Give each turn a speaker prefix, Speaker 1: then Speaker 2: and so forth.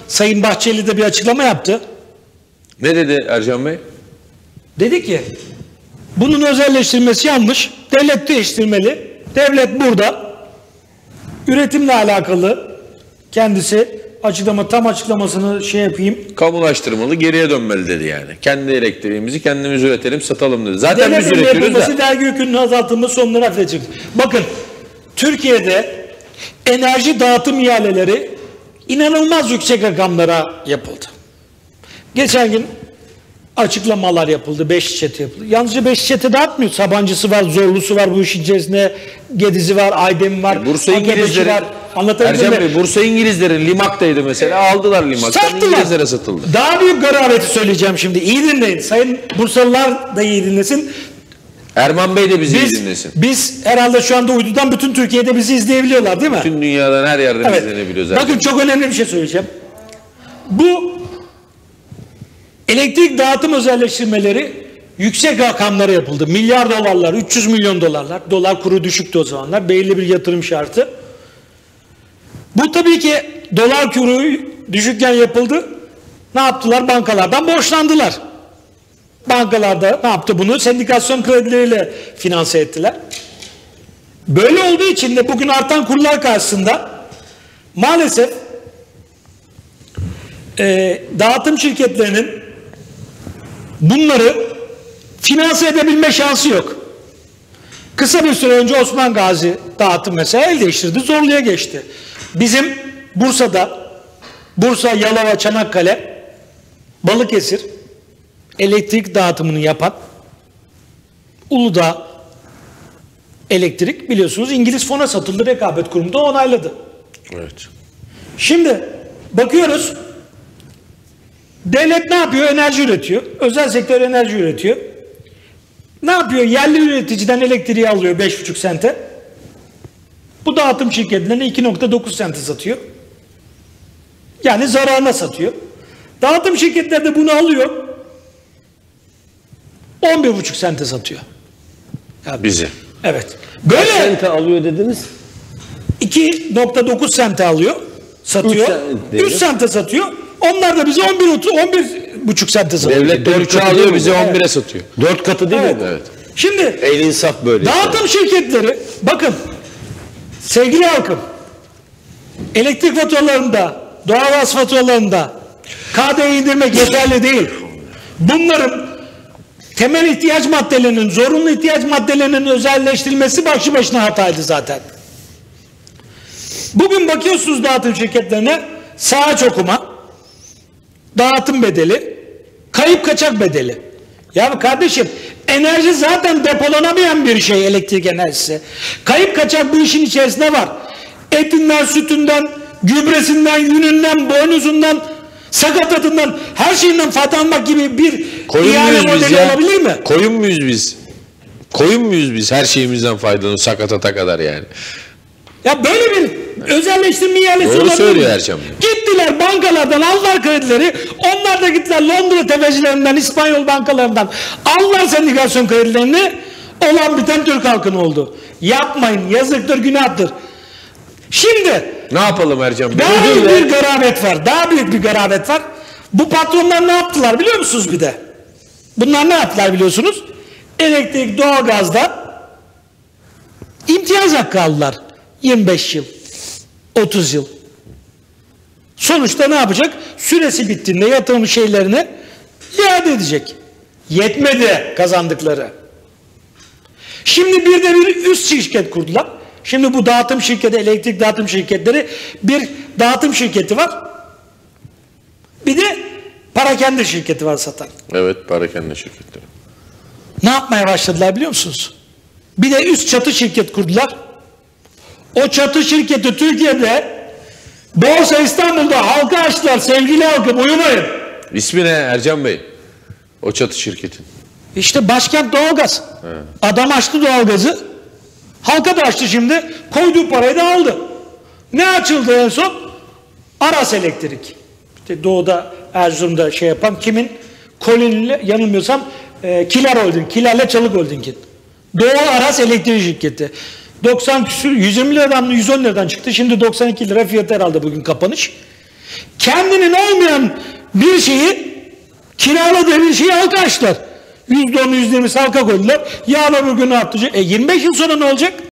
Speaker 1: Sayın Bahçeli de bir açıklama yaptı.
Speaker 2: Ne dedi Ercan Bey?
Speaker 1: Dedi ki bunun özelleştirilmesi yanlış. Devlet değiştirmeli. Devlet burada. Üretimle alakalı kendisi tam açıklamasını yapayım.
Speaker 2: Kamulaştırmalı, geriye dönmeli dedi yani. Kendi elektriğimizi kendimiz üretelim, satalım dedi. Zaten biz
Speaker 1: Devletin
Speaker 2: üretiyoruz
Speaker 1: yapılması,
Speaker 2: da.
Speaker 1: vergi yükünün azaltılması, sonları affedecek. Bakın Türkiye'de enerji dağıtım ihaleleri inanılmaz yüksek rakamlara yapıldı. Geçen gün açıklamalar yapıldı. 5 çete yapıldı. Yalnızca 5 çete dağıtmıyor. Sabancısı var, Zorlusu var bu işin içerisinde. Gedizi var, Aydem'i var.
Speaker 2: Bursa İngilizlerin, Ercan Bey, Bursa İngilizlerin Limak'taydı mesela. Aldılar Limak'tan,
Speaker 1: sattılar.
Speaker 2: İngilizlere satıldı.
Speaker 1: Daha büyük garabeti söyleyeceğim şimdi. İyi dinleyin. Sayın Bursalılar da iyi dinlesin.
Speaker 2: Erman Bey de bizi iyi dinlesin.
Speaker 1: Biz herhalde şu anda uydudan bütün Türkiye'de bizi izleyebiliyorlar değil mi?
Speaker 2: Bütün dünyadan her yerden izlenebiliyor zaten.
Speaker 1: Bakın çok önemli bir şey söyleyeceğim. Bu elektrik dağıtım özelleştirmeleri yüksek rakamlara yapıldı. Milyar dolarlar, 300 milyon dolarlar. Dolar kuru düşüktü o zamanlar. Belli bir yatırım şartı. Bu tabii ki dolar kuru düşükken yapıldı. Ne yaptılar? Bankalardan borçlandılar. Bankalarda ne yaptı bunu? Sendikasyon kredileriyle finanse ettiler. Böyle olduğu için de bugün artan kurlar karşısında maalesef dağıtım şirketlerinin bunları finanse edebilme şansı yok. Kısa bir süre önce Osman Gazi dağıtım mesela el değiştirdi, Zorlu'ya geçti. Bizim Bursa'da, Bursa, Yalova, Çanakkale, Balıkesir elektrik dağıtımını yapan Uludağ Elektrik biliyorsunuz İngiliz fona satıldı, rekabet kurumu da onayladı.
Speaker 2: Evet.
Speaker 1: Şimdi bakıyoruz devlet ne yapıyor? Enerji üretiyor. Özel sektör enerji üretiyor. Ne yapıyor? Yerli üreticiden elektriği alıyor 5,5 sente. Bu dağıtım şirketlerine 2,9 sente satıyor. Yani zararına satıyor. Dağıtım şirketleri de bunu alıyor. 11,5 sente satıyor.
Speaker 2: Ya bizi.
Speaker 1: Evet.
Speaker 3: Kaç
Speaker 1: Böyle
Speaker 3: sente alıyor dediniz?
Speaker 1: 2,9 sente alıyor, satıyor. 3 sente satıyor. Onlar da bize 11,5 sente satıyor.
Speaker 2: Devlet 4'ü alıyor, bize 11'e satıyor.
Speaker 3: 4 katı değil
Speaker 1: Evet.
Speaker 3: mi?
Speaker 2: Evet.
Speaker 1: Şimdi
Speaker 3: El insaf böyle.
Speaker 1: dağıtım şirketleri, bakın sevgili halkım, elektrik faturalarında, doğalgaz faturalarında KDV indirmek yeterli değil. Bunların temel ihtiyaç maddelerinin, zorunlu ihtiyaç maddelerinin özelleştirilmesi başlı başına hataydı zaten. Bugün bakıyorsunuz dağıtım şirketlerine, sahaç okuma, dağıtım bedeli, kayıp kaçak bedeli. Ya kardeşim, enerji zaten depolanamayan bir şey, elektrik enerjisi. Kayıp kaçak bu işin içerisinde var. Etinden, sütünden, gübresinden, yününden, boynuzundan, sakatatından, her şeyinden faydalanmak gibi bir ihale modeli olabilir mi?
Speaker 2: Koyun muyuz biz? Koyun muyuz biz? Her şeyimizden faydalanıyoruz sakatata kadar yani.
Speaker 1: Ya böyle bir özelleştirme ihalesi olabilir mi?
Speaker 2: Doğru söylüyor Ercan Bey.
Speaker 1: Gittiler bankalardan aldılar kredileri. Onlar da gittiler Londra tefecilerinden, İspanyol bankalarından aldılar sendikasyon kredilerini. Olan biten Türk halkının oldu. Yapmayın, yazıktır, günahtır. Şimdi
Speaker 2: Ne yapalım Ercan Bey?
Speaker 1: daha büyük bir garabet var. Daha büyük bir garabet var. Bu patronlar ne yaptılar biliyor musunuz bir de? Bunlar ne yaptılar biliyorsunuz? Elektrik, doğalgazda imtiyaz hakkı aldılar. 25 yıl, 30 yıl. Sonuçta ne yapacak? Süresi bittiğinde yatırım şeylerini iade edecek. Yetmedi kazandıkları. Şimdi bir de bir üst şirket kurdular. Şimdi bu dağıtım şirketi, elektrik dağıtım şirketleri, bir dağıtım şirketi var. Bir de parakende şirketi var satan.
Speaker 2: Evet, parakende şirketleri.
Speaker 1: Ne yapmaya başladılar biliyor musunuz? Bir de üst çatı şirket kurdular. O çatı şirketi Türkiye'de Borsa İstanbul'da halka açtılar. Sevgili halkım, uyumayın.
Speaker 2: İsmi ne Ercan Bey? O çatı şirketin.
Speaker 1: İşte Başkent Doğalgaz. Adam açtı doğalgazı. Halka da açtı şimdi. Koyduğu parayı da aldı. Ne açıldı en son? Aras Elektrik. İşte Doğu'da, Erzurum'da şey yapan kimin? Kolin'le yanılmıyorsam Kiler Holding. Kiler'le Çalık Holding'in. Doğu Aras Elektrik Şirketi. 90 küsür, 120 liradan 110 liradan çıktı. Şimdi 92 lira fiyatı herhalde bugün kapanış. Kendinin olmayan bir şeyi, kiraladığı bir şeyi halka açtılar. %10, %20 halka koydular. Yarın öbür gün ne yaptı? 25 yıl sonra ne olacak?